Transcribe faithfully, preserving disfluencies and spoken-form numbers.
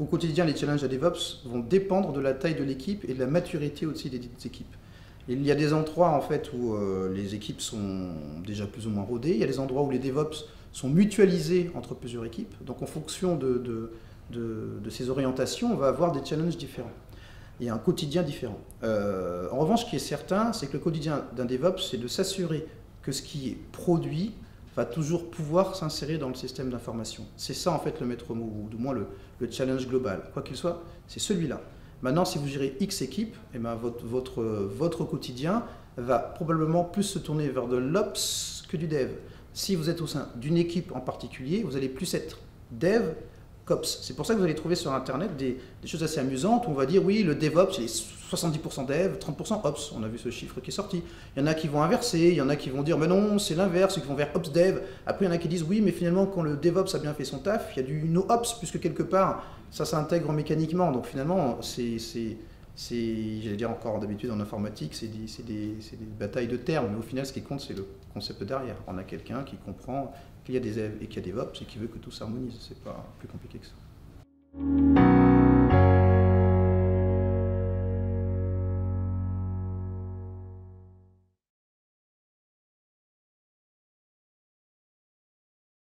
au quotidien, les challenges à DevOps vont dépendre de la taille de l'équipe et de la maturité aussi des équipes. Il y a des endroits en fait où euh, les équipes sont déjà plus ou moins rodées, il y a des endroits où les DevOps sont mutualisés entre plusieurs équipes. Donc en fonction de, de, de, de ces orientations, on va avoir des challenges différents et un quotidien différent. Euh, en revanche, ce qui est certain, c'est que le quotidien d'un DevOps, c'est de s'assurer que ce qui est produit va toujours pouvoir s'insérer dans le système d'information. C'est ça en fait le maître mot, ou du moins le, le challenge global. Quoi qu'il soit, c'est celui-là. Maintenant, si vous gérez X équipe, eh ben, votre, votre, votre quotidien va probablement plus se tourner vers de l'Ops que du Dev. Si vous êtes au sein d'une équipe en particulier, vous allez plus être Dev qu'Ops. C'est pour ça que vous allez trouver sur Internet des, des choses assez amusantes où on va dire oui, le DevOps, il est soixante-dix pour cent Dev, trente pour cent Ops. On a vu ce chiffre qui est sorti. Il y en a qui vont inverser, il y en a qui vont dire mais non, c'est l'inverse, qui vont vers Ops Dev. Après, il y en a qui disent oui, mais finalement, quand le DevOps a bien fait son taf, il y a du no-Ops, puisque quelque part, ça s'intègre mécaniquement. Donc finalement, c'est, j'allais dire encore d'habitude en informatique, c'est des, des, des batailles de termes. Mais au final, ce qui compte, c'est le concept derrière. On a quelqu'un qui comprend qu'il y a des devs et qu'il y a des DevOps et qui veut que tout s'harmonise. C'est pas plus compliqué que ça.